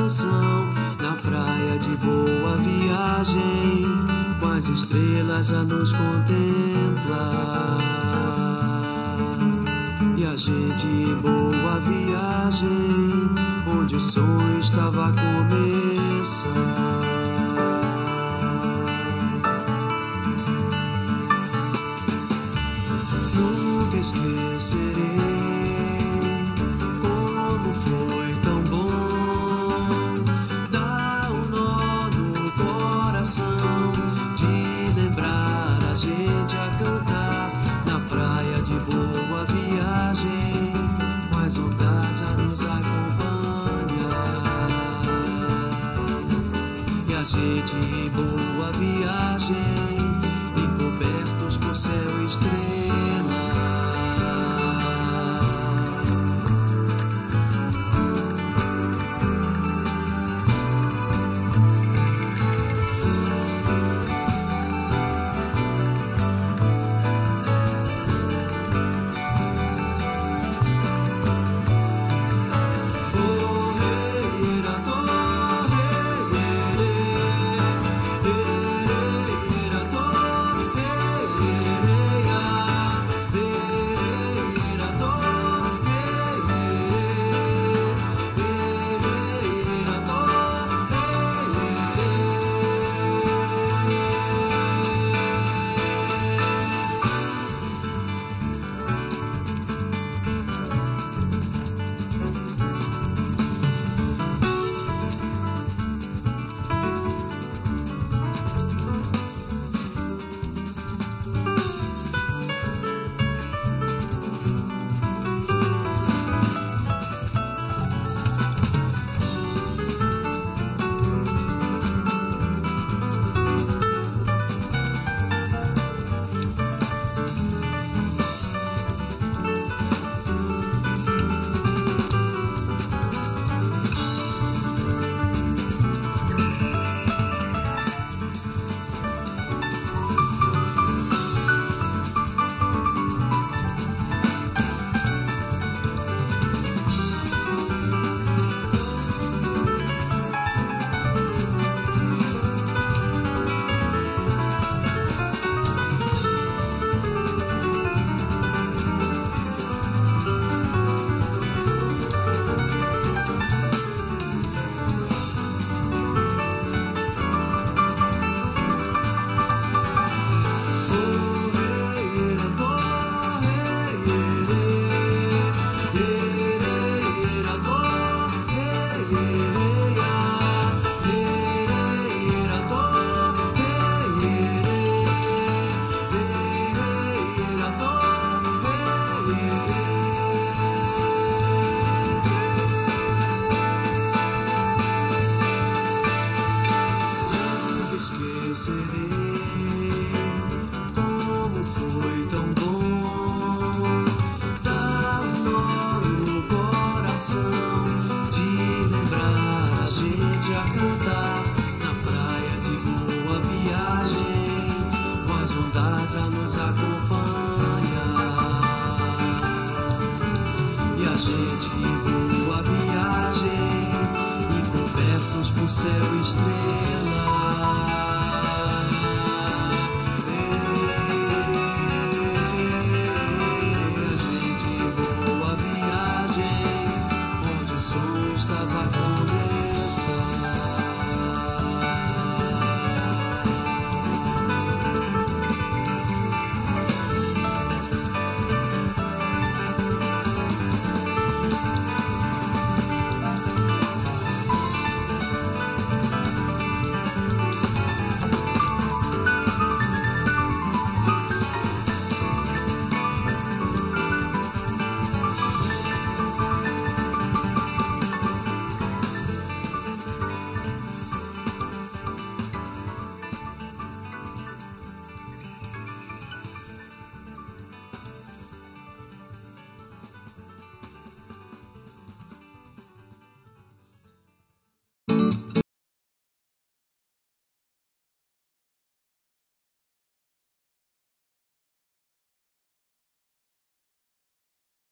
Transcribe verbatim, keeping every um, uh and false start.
coração, na praia de boa viagem, com as estrelas a nos contemplar. E a gente em boa viagem, onde o sonho estava a começar. Nunca esquecerei como foi tão bom dar um nó no coração, de lembrar a gente a cantar na praia de boa viagem, com as ondas a nos acompanhar. E a gente em boa viagem, encobertos por céu e estrela. Céu estrela.